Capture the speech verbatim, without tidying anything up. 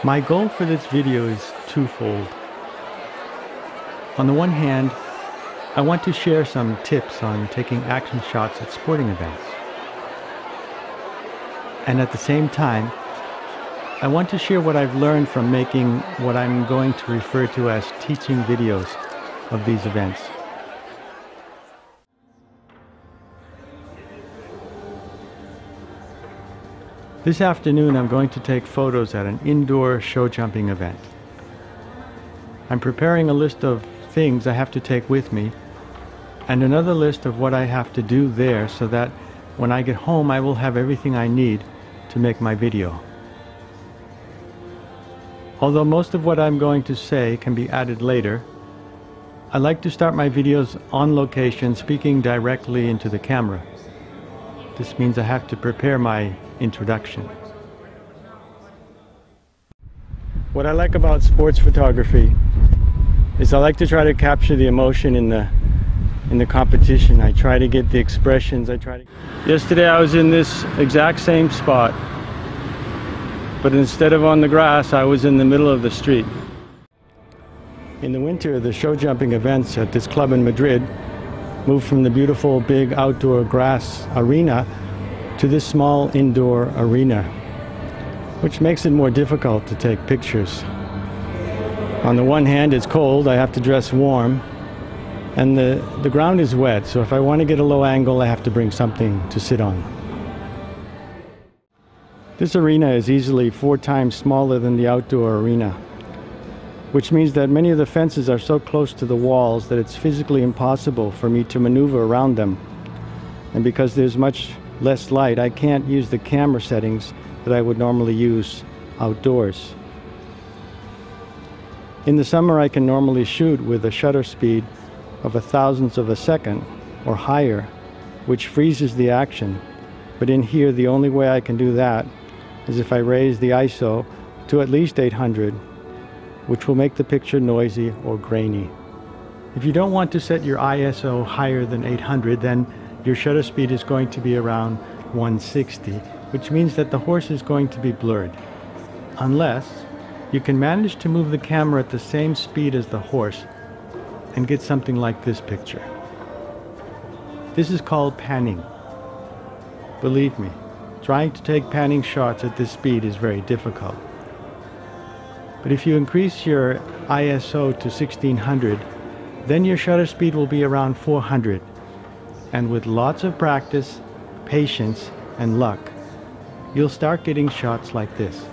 My goal for this video is twofold. On the one hand, I want to share some tips on taking action shots at sporting events. And at the same time, I want to share what I've learned from making what I'm going to refer to as teaching videos of these events. This afternoon I'm going to take photos at an indoor show jumping event. I'm preparing a list of things I have to take with me and another list of what I have to do there so that when I get home I will have everything I need to make my video. Although most of what I'm going to say can be added later, I like to start my videos on location, speaking directly into the camera. This means I have to prepare my introduction. What I like about sports photography is I like to try to capture the emotion in the in the competition. I try to get the expressions. I try to. Yesterday I was in this exact same spot, but instead of on the grass, I was in the middle of the street. In the winter, the show jumping events at this club in Madrid moved from the beautiful big outdoor grass arena to this small indoor arena, which makes it more difficult to take pictures. On the one hand, it's cold, I have to dress warm, and the, the ground is wet, so if I want to get a low angle, I have to bring something to sit on. This arena is easily four times smaller than the outdoor arena, which means that many of the fences are so close to the walls that it's physically impossible for me to maneuver around them. And because there's much less light, I can't use the camera settings that I would normally use outdoors. In the summer, I can normally shoot with a shutter speed of a thousandth of a second or higher, which freezes the action. But in here, the only way I can do that is if I raise the I S O to at least eight hundred, which will make the picture noisy or grainy. If you don't want to set your I S O higher than eight hundred, then your shutter speed is going to be around one sixty, which means that the horse is going to be blurred. Unless you can manage to move the camera at the same speed as the horse and get something like this picture. This is called panning. Believe me, trying to take panning shots at this speed is very difficult. But if you increase your I S O to sixteen hundred, then your shutter speed will be around four hundred. And with lots of practice, patience, and luck, you'll start getting shots like this.